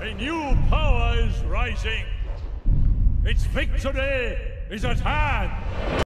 A new power is rising. Its victory is at hand.